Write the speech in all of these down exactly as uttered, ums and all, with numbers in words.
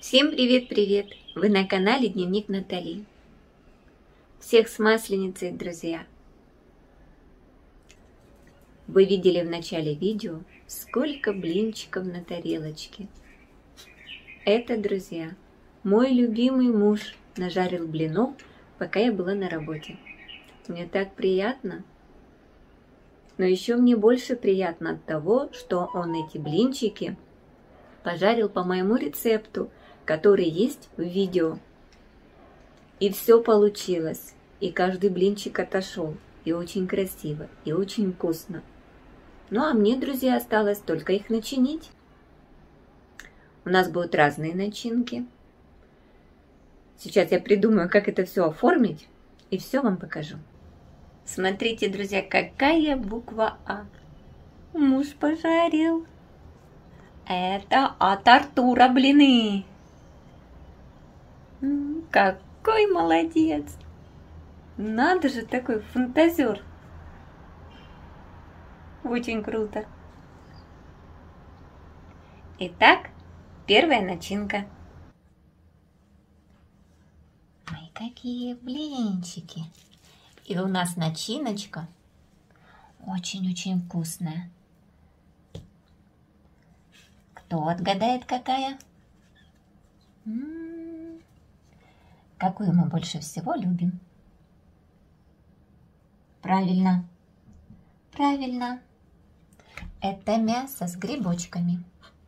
Всем привет-привет! Вы на канале Дневник Натали. Всех с Масленицей, друзья! Вы видели в начале видео, сколько блинчиков на тарелочке. Это, друзья, мой любимый муж нажарил блинов, пока я была на работе. Мне так приятно. Но еще мне больше приятно от того, что он эти блинчики пожарил по моему рецепту, который есть в видео. И все получилось. И каждый блинчик отошел. И очень красиво, и очень вкусно. Ну а мне, друзья, осталось только их начинить. У нас будут разные начинки. Сейчас я придумаю, как это все оформить, и все вам покажу. Смотрите, друзья, какая буква А. Муж пожарил. Это от Артура блины. Какой молодец! Надо же, такой фантазер. Очень круто. Итак, первая начинка. Ой, какие блинчики. И у нас начиночка очень-очень вкусная. Кто отгадает, какая? М-м-м. Какую мы больше всего любим? Правильно. Правильно. Это мясо с грибочками.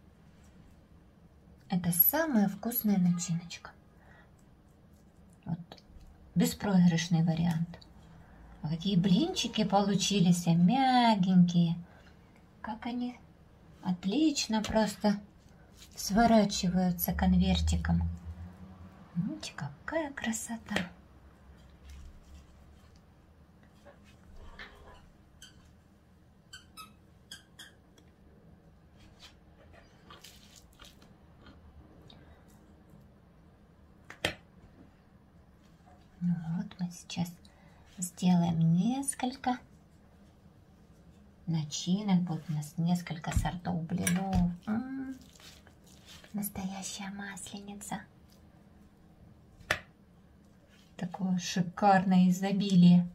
Это самая вкусная начиночка. Вот. Беспроигрышный вариант. А какие блинчики получились, мягенькие. Как они отлично просто сворачиваются конвертиком. Видите, какая красота. Ну вот мы сейчас сделаем несколько начинок. Будет у нас несколько сортов блинов. М-м-м. Настоящая масленица. Такое шикарное изобилие.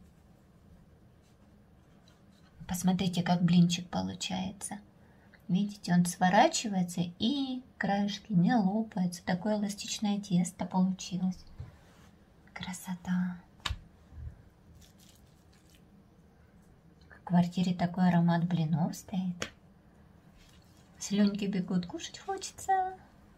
Посмотрите, как блинчик получается. Видите, он сворачивается и краешки не лопаются. Такое эластичное тесто получилось. Красота. В квартире такой аромат блинов стоит. Слюнки бегут, кушать хочется.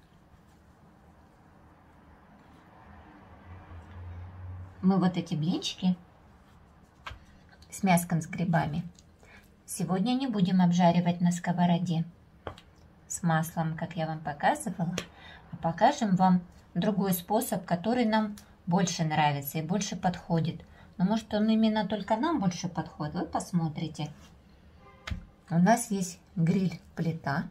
Мы вот эти блинчики с мяском, с грибами сегодня не будем обжаривать на сковороде с маслом, как я вам показывала, а покажем вам другой способ, который нам больше нравится и больше подходит. Но может он именно только нам больше подходит, вы посмотрите. У нас есть гриль-плита,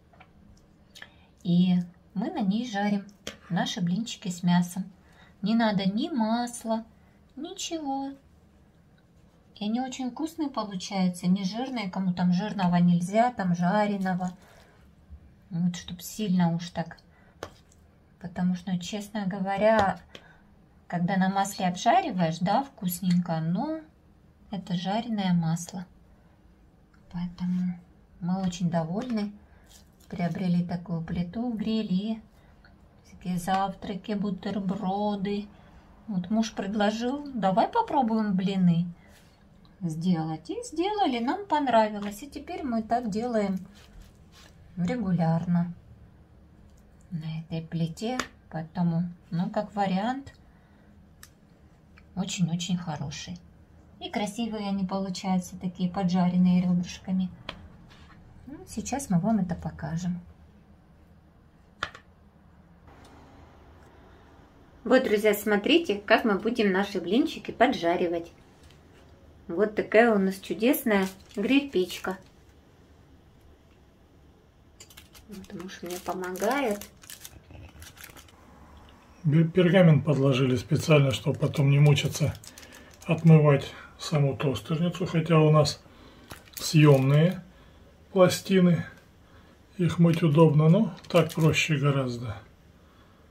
и мы на ней жарим наши блинчики с мясом. Не надо ни масла, ничего. И они очень вкусные получаются, не жирные. Кому там жирного нельзя, там жареного. Вот, чтобы сильно уж так. Потому что, честно говоря, когда на масле обжариваешь, да, вкусненько, но это жареное масло. Поэтому мы очень довольны. Приобрели такую плиту, гриль и всякие завтраки, бутерброды. Вот муж предложил, давай попробуем блины сделать. И сделали, нам понравилось. И теперь мы так делаем регулярно на этой плите. Поэтому, ну, как вариант, очень-очень хороший. И красивые они получаются, такие поджаренные ребрышками. Ну, сейчас мы вам это покажем. Вот, друзья, смотрите, как мы будем наши блинчики поджаривать. Вот такая у нас чудесная гриль-печка. Вот муж мне помогает. Пергамент подложили специально, чтобы потом не мучиться отмывать саму тостерницу. Хотя у нас съемные пластины, их мыть удобно, но так проще гораздо.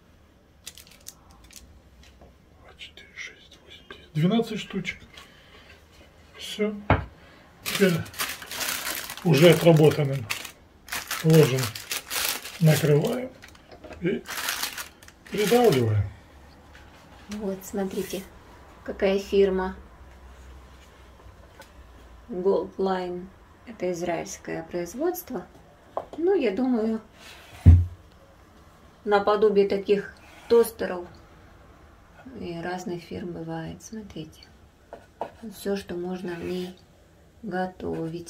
двенадцать штучек. Все. Теперь уже отработанным ложим, накрываем и придавливаем. Вот, смотрите, какая фирма. Gold Line. Это израильское производство. Ну, я думаю, наподобие таких тостеров и разных фирм бывает. Смотрите. Все, что можно в ней готовить.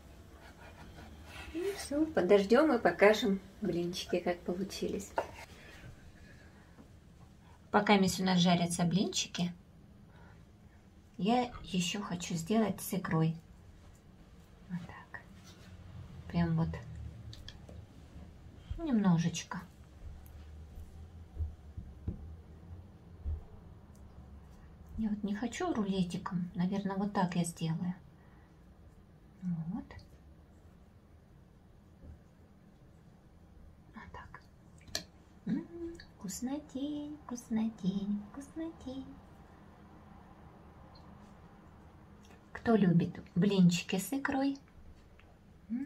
И все, подождем и покажем блинчики, как получились. Пока у нас жарятся блинчики, я еще хочу сделать с икрой. Вот так. Прям вот немножечко. Я вот не хочу рулетиком. Наверное, вот так я сделаю. Вот. Вот так. М-м, вкуснотень, вкуснотень, вкуснотень. Кто любит блинчики с икрой? М-м.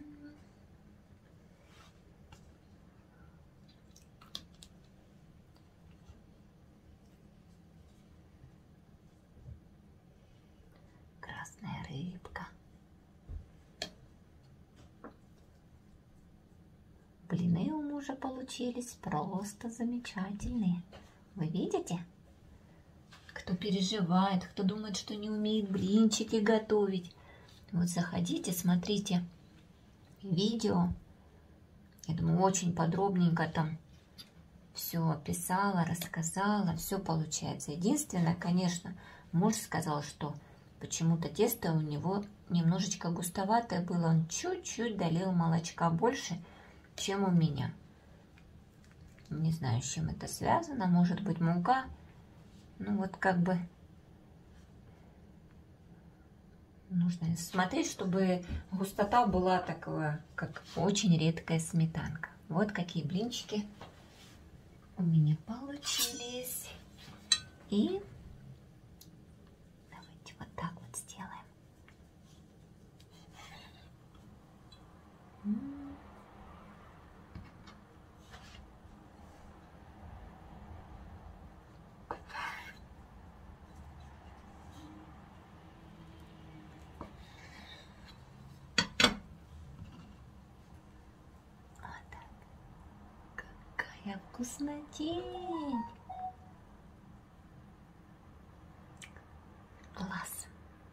Красная рыбка. Блины у мужа получились просто замечательные. Вы видите? Кто переживает, кто думает, что не умеет блинчики готовить. Вот заходите, смотрите видео. Я думаю, очень подробненько там все описала, рассказала. Все получается. Единственное, конечно, муж сказал, что почему-то тесто у него немножечко густоватое было. Он чуть-чуть долил молочка больше, чем у меня. Не знаю, с чем это связано. Может быть, мука. Ну вот как бы нужно смотреть, чтобы густота была такая, как очень редкая сметанка. Вот какие блинчики у меня получились. И давайте вот так вот сделаем. Какая вкуснотень! Класс!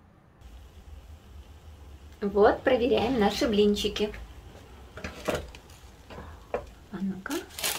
Вот, проверяем наши блинчики. А ну-ка.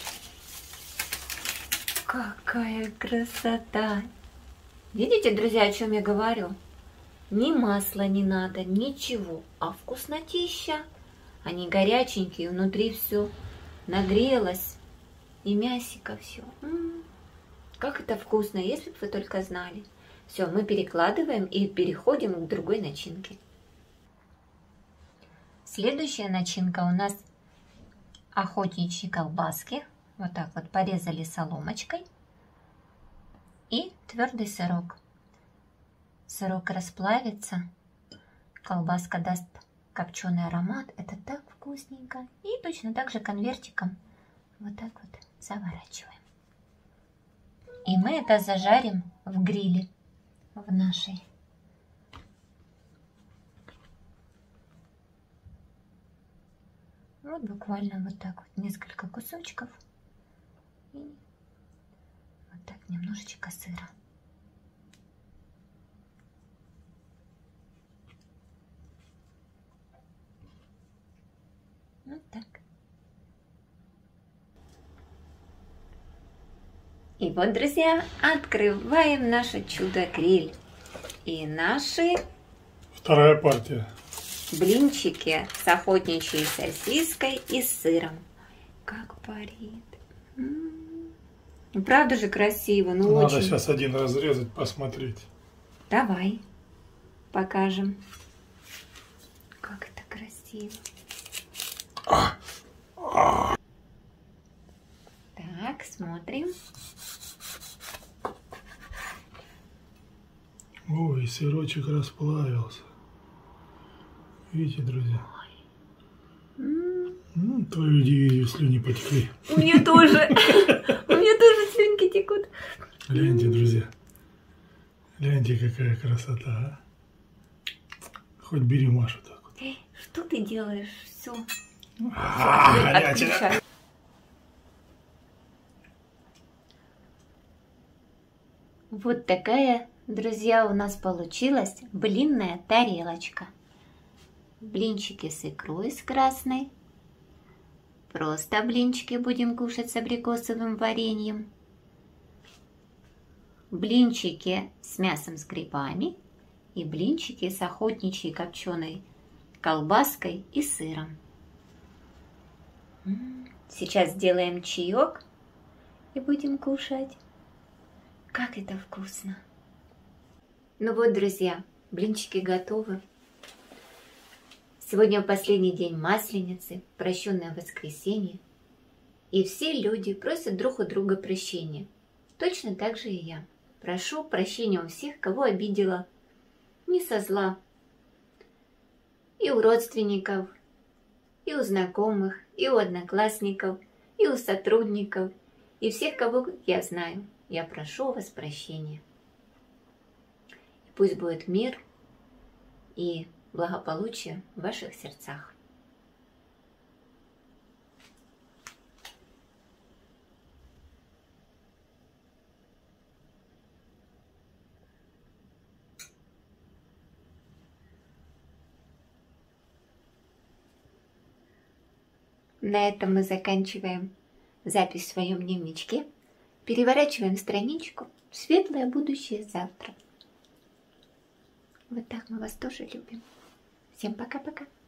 Какая красота! Видите, друзья, о чем я говорю? Ни масла не надо, ничего. А вкуснотища. Они горяченькие, внутри все нагрелось. И мясико все. М-м-м. Как это вкусно, если бы вы только знали. Все, мы перекладываем и переходим к другой начинке. Следующая начинка у нас охотничьи колбаски. Вот так вот порезали соломочкой. И твердый сырок. Сырок расплавится. Колбаска даст копченый аромат. Это так вкусненько. И точно так же конвертиком вот так вот заворачиваем. И мы это зажарим в гриле в нашей. Вот буквально вот так вот несколько кусочков. И вот так немножечко сыра. Вот так. И вот, друзья, открываем наше чудо-гриль. И наши... Вторая партия. Блинчики с охотничьей сосиской и с сыром. Как парит. М-м-м. Правда же красиво, ну Надо очень. сейчас один разрезать, посмотреть. Давай, покажем. Как это красиво. А, а. Так, смотрим. Ой, сырочек расплавился. Видите, друзья? Ну, твою дивизию слюни потекли. У меня тоже. У меня тоже слюнки текут. Гляньте, друзья. Гляньте, какая красота, а. Хоть бери Машу так вот. Что ты делаешь? Все. Отключай. Вот такая, друзья, у нас получилась блинная тарелочка. Блинчики с икрой с красной. Просто блинчики будем кушать с абрикосовым вареньем. Блинчики с мясом с грибами. И блинчики с охотничьей копченой колбаской и сыром. Сейчас сделаем чаек и будем кушать. Как это вкусно! Ну вот, друзья, блинчики готовы. Сегодня последний день Масленицы, прощенное воскресенье. И все люди просят друг у друга прощения. Точно так же и я. Прошу прощения у всех, кого обидела. Не со зла. И у родственников, и у знакомых, и у одноклассников, и у сотрудников, и всех, кого я знаю. Я прошу у вас прощения. И пусть будет мир и благополучие в ваших сердцах. На этом мы заканчиваем запись в своем дневничке. Переворачиваем страничку. Светлое будущее завтра. Вот так мы вас тоже любим. Всем пока-пока.